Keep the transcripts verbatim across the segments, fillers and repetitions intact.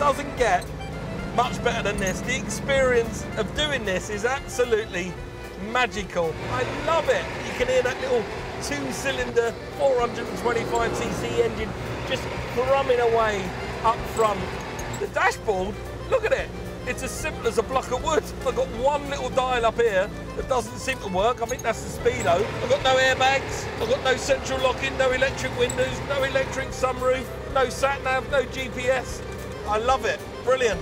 doesn't get much better than this. The experience of doing this is absolutely magical. I love it. You can hear that little two-cylinder, four hundred twenty-five c c engine just thrumming away up front. The dashboard, look at it. It's as simple as a block of wood. I've got one little dial up here that doesn't seem to work. I think that's the speedo. I've got no airbags. I've got no central locking, no electric windows, no electric sunroof, no sat-nav, no G P S. I love it. Brilliant.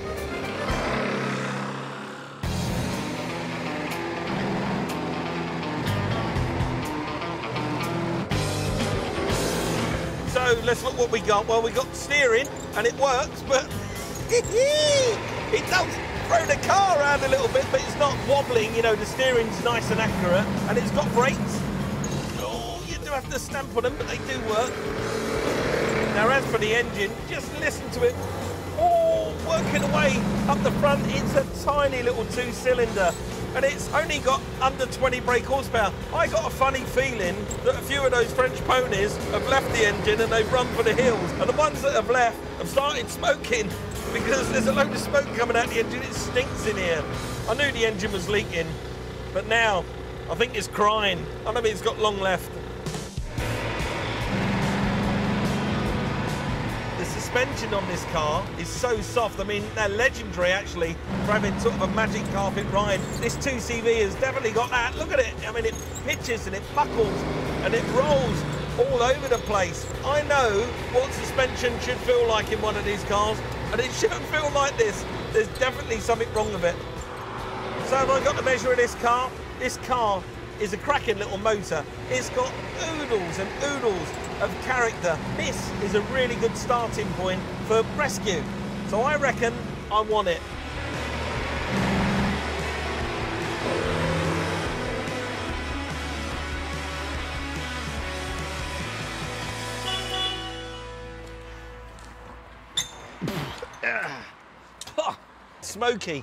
So let's look what we got. Well, we got steering, and it works, but it does throw the car around a little bit, but it's not wobbling. You know, the steering's nice and accurate, and it's got brakes. Oh, you do have to stamp on them, but they do work. Now, as for the engine, just listen to it. Oh, working away up the front. It's a tiny little two-cylinder, and it's only got under twenty brake horsepower. I got a funny feeling that a few of those French ponies have left the engine and they've run for the hills, and the ones that have left have started smoking because there's a load of smoke coming out the engine. It stinks in here. I knew the engine was leaking, but now I think it's crying. I know it's got long left. The suspension on this car is so soft. I mean, they're legendary, actually, for having sort of a magic carpet ride. This two C V has definitely got that. Look at it. I mean, it pitches and it buckles and it rolls all over the place. I know what suspension should feel like in one of these cars, and it shouldn't feel like this. There's definitely something wrong with it. So have I got the measure of this car? This car is a cracking little motor. It's got oodles and oodles of character. This is a really good starting point for rescue. So I reckon I want it. Smoky.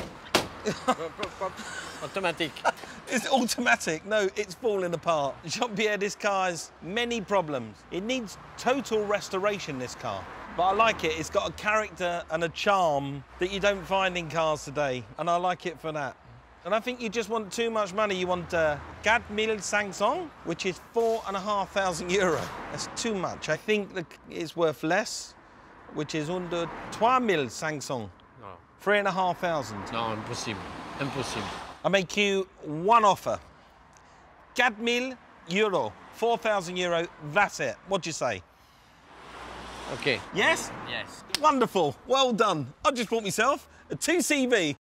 Automatic. It's automatic. No, it's falling apart. Jean-Pierre, this car has many problems. It needs total restoration, this car. But I like it. It's got a character and a charm that you don't find in cars today, and I like it for that. And I think you just want too much money. You want uh, four mille cinq cents, which is four and a half thousand euro. That's too much. I think that it's worth less, which is under trois mille cinq cents. No. Three and a half thousand. No, impossible. Impossible. I make you one offer. four mille euro. four thousand euro, that's it. What do you say? Okay. Yes? Yes. Wonderful. Well done. I just bought myself a two C V.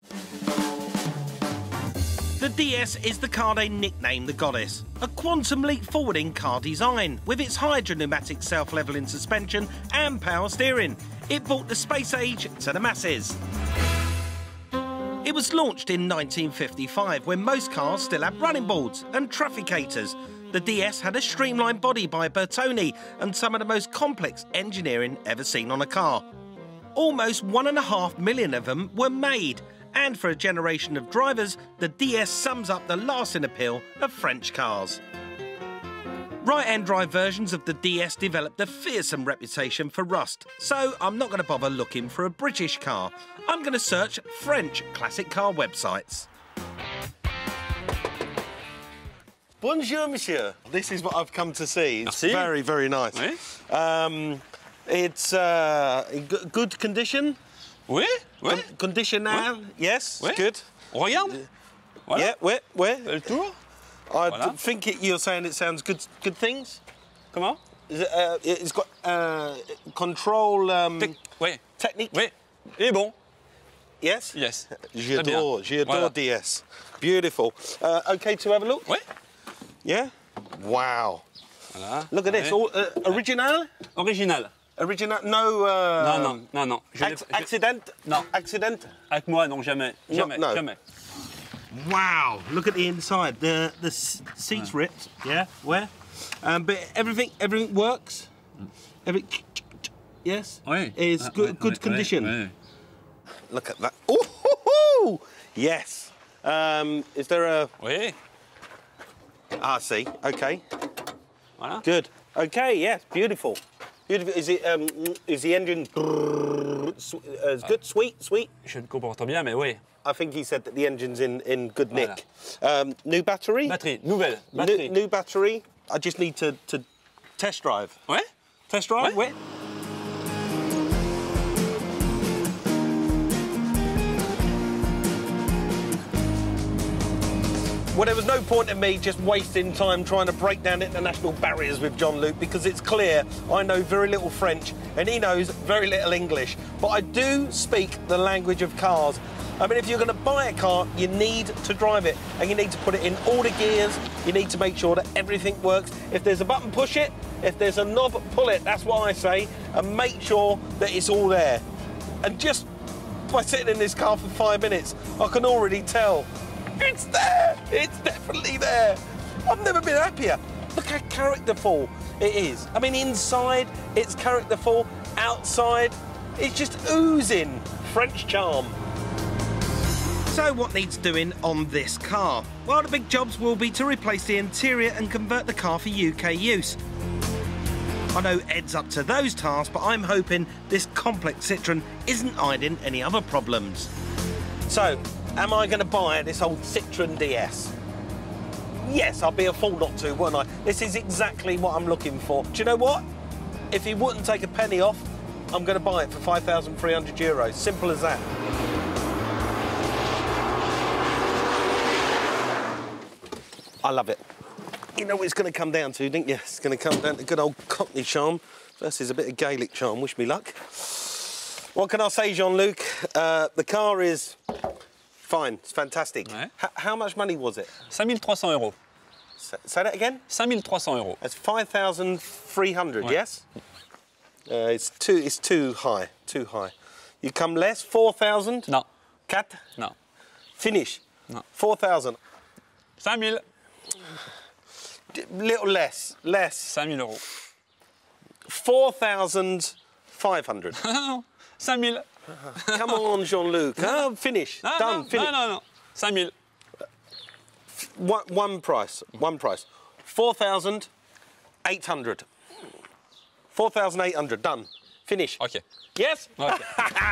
The D S is the car they nicknamed the Goddess, a quantum leap forward in car design, with its hydro-pneumatic self-levelling suspension and power steering. It brought the space age to the masses. It was launched in nineteen fifty-five, when most cars still had running boards and trafficators. The D S had a streamlined body by Bertoni and some of the most complex engineering ever seen on a car. Almost one and a half million of them were made, and for a generation of drivers, the D S sums up the lasting appeal of French cars. Right-hand drive versions of the D S developed a fearsome reputation for rust, so I'm not going to bother looking for a British car. I'm going to search French classic car websites. Bonjour, monsieur. This is what I've come to see. It's Merci. very, very nice. Oui. Um, it's uh, in g good condition. Oui, oui. Con condition now, Oui. yes, Oui. good. Regarde. Voilà. Yeah, where, where? Fais le tour. I Voilà. think it, you're saying it sounds good. Good things. Comment? Is it, uh, it's got uh, control um, Tec oui. technique. Oui. Il est bon. Yes. Yes. J'adore, j'adore Voilà. D S. Beautiful. Uh, okay to have a look. Oui. Yeah. Wow. Voilà. Look at this. Oui. All, uh, original. Original. Original. No. Uh, Non, non, non, non. Je Ac l'ai- accident. Non. Accident. Avec moi, non, jamais. Jamais. no. Jamais. Wow. Look at the inside. The the seats ripped. Yeah. Where? Um, but everything everything works. Every. Yes. Oui. It's Ah, good oui, good oui, condition. oui, oui. Look at that. Oh, ho, ho. Yes. Um, is there a? Oui. Ah, I see. Okay. Voilà. Good. Okay. Yes. Beautiful. Beautiful. Is it? Um, is the engine Su uh, it's good, sweet, sweet. Je le comporte bien, mais oui. I think he said that the engine's in, in good nick. Um, new battery? Batterie, nouvelle. Batterie. New, new battery. I just need to, to test drive. Ouais? Test drive? Ouais. Well, there was no point in me just wasting time trying to break down international barriers with Jean-Luc, because it's clear I know very little French and he knows very little English. But I do speak the language of cars. I mean, if you're going to buy a car, you need to drive it, and you need to put it in all the gears. You need to make sure that everything works. If there's a button, push it. If there's a knob, pull it. That's what I say, and make sure that it's all there. And just by sitting in this car for five minutes, I can already tell it's there. It's definitely there. I've never been happier. Look how characterful it is. I mean, inside, it's characterful. Outside, it's just oozing French charm. So what needs doing on this car? Well, the big jobs will be to replace the interior and convert the car for U K use. I know Ed's up to those tasks, but I'm hoping this complex Citroen isn't hiding any other problems. So, am I going to buy this old Citroen D S? Yes, I'd be a fool not to, wouldn't I? This is exactly what I'm looking for. Do you know what? If he wouldn't take a penny off, I'm going to buy it for five thousand three hundred euros. Simple as that. I love it. You know what it's going to come down to, didn't you? It's going to come down to good old Cockney charm versus a bit of Gaelic charm. Wish me luck. What can I say, Jean-Luc? Uh, the car is fine. It's fantastic. Ouais. H how much money was it? cinq mille trois cents euros. Say, say that again? cinq mille trois cents euros. That's five thousand three hundred, Ouais. yes? Uh, it's too. It's too high. Too high. You come less? Four thousand? Non. Cat? Non. Finish. Non. Four thousand. cinq mille. Little less. Less. cinq mille euros. Four thousand five hundred. Non, cinq mille. Come on, Jean-Luc. Huh? Finish. Non, Done. non, Finish. non, non, non. cinq mille. One, one price. One price. Four thousand eight hundred. Four thousand eight hundred. Done. Finish. OK. Yes. OK.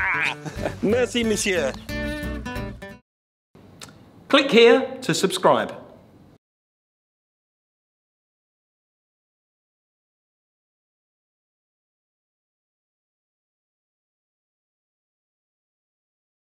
Merci, monsieur. Click here to subscribe.